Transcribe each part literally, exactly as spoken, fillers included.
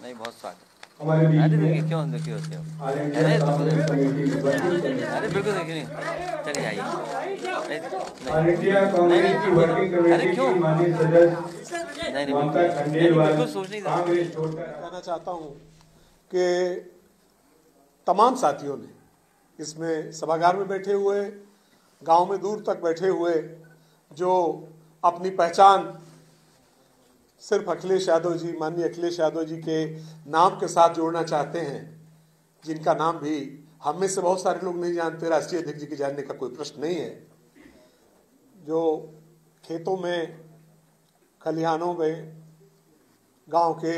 नहीं, बहुत स्वागत। हमारे बीच अरे में देखिए, क्यों दुखी होते हो? ऑल अरे इंडिया कांग्रेस कमेटी की वर्किंग कमेटी अरे बिल्कुल देखिए नहीं, चलिए आइए। ऑल इंडिया कांग्रेस की वर्किंग अरे कमेटी क्यों? की माननीय सदस्य नहीं नहीं ममता बिल्कुल खंडेलवाल बिल्कुल सोच नहीं सकते। कांग्रेस छोड़कर कहना चाहता हूं कि तमाम साथियों ने इसमें सभागार में बैठे हुए, गांव में दूर तक बैठे हुए, जो अपनी पहचान सिर्फ अखिलेश यादव जी, माननीय अखिलेश यादव जी के नाम के साथ जोड़ना चाहते हैं, जिनका नाम भी हम में से बहुत सारे लोग नहीं जानते, राष्ट्रीय अध्यक्ष जी के जानने का कोई प्रश्न नहीं है, जो खेतों में, खलिहानों में, गांव के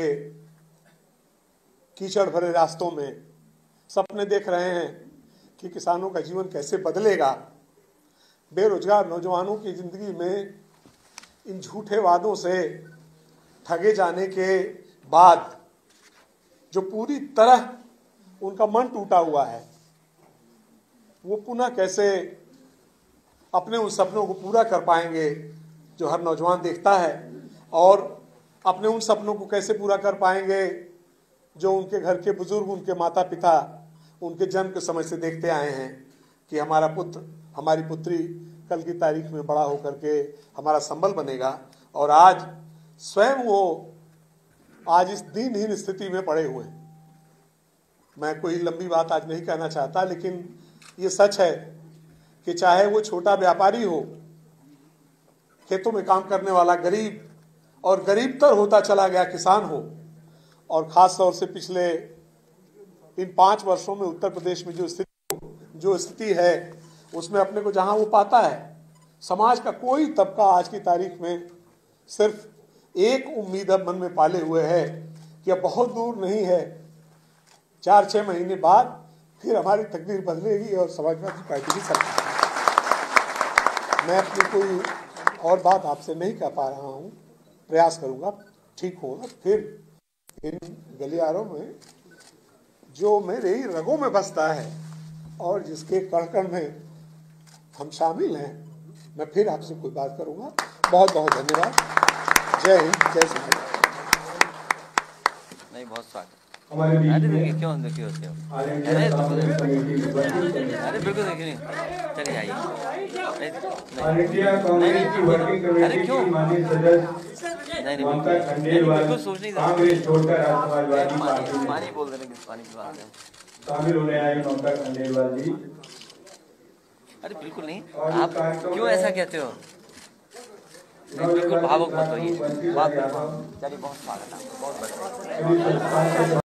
कीचड़ भरे रास्तों में सपने देख रहे हैं कि किसानों का जीवन कैसे बदलेगा। बेरोजगार नौजवानों की जिंदगी में इन झूठे वादों से ठगे जाने के बाद जो पूरी तरह उनका मन टूटा हुआ है, वो पुनः कैसे अपने उन सपनों को पूरा कर पाएंगे जो हर नौजवान देखता है, और अपने उन सपनों को कैसे पूरा कर पाएंगे जो उनके घर के बुजुर्ग, उनके माता पिता उनके जन्म के समय से देखते आए हैं कि हमारा पुत्र, हमारी पुत्री कल की तारीख में बड़ा होकर के हमारा संबल बनेगा। और आज स्वयं वो आज इस दीनहीन स्थिति में पड़े हुए हैं। मैं कोई लंबी बात आज नहीं कहना चाहता, लेकिन ये सच है कि चाहे वो छोटा व्यापारी हो, खेतों में काम करने वाला गरीब, और गरीबतर होता चला गया किसान हो, और खास तौर से पिछले इन पांच वर्षों में उत्तर प्रदेश में जो स्थिति जो स्थिति है, उसमें अपने को जहां वो पाता है, समाज का कोई तबका आज की तारीख में सिर्फ एक उम्मीद मन में पाले हुए है कि अब बहुत दूर नहीं है, चार छह महीने बाद फिर हमारी तकदीर बदलेगी और समाजवादी पार्टी की सरकार। मैं अपनी कोई और बात आपसे नहीं कह पा रहा हूँ, प्रयास करूँगा ठीक होगा। फिर इन गलियारों में जो मेरे ही रगों में बसता है और जिसके कण-कण में हम शामिल हैं, मैं फिर आपसे कोई बात करूँगा। बहुत बहुत धन्यवाद। जय हिंद, जय श्री। नहीं, बहुत स्वागत। हमारे बीच अरे में देखिए, क्यों दुखी होते हो? ऑल इंडिया कांग्रेस कमेटी की वर्किंग कमेटी अरे बिल्कुल देखिए नहीं, चलिए आइए। ऑल इंडिया कांग्रेस की वर्किंग कमेटी की माननीय सदस्य नहीं नहीं ममता खंडेलवाल बिल्कुल सोच नहीं सकते। कांग्रेस छोड़कर आज समाजवादी पार्टी में पानी बोल देने किस पानी की बात है? शामिल होने आए ममता खंडेलवाल जी। अरे बिल्कुल नहीं, आप क्यों ऐसा कहते हो? नहीं, बिल्कुल भावुक मत होइए। बात चलिए, बहुत स्वागत है, बहुत बढ़िया।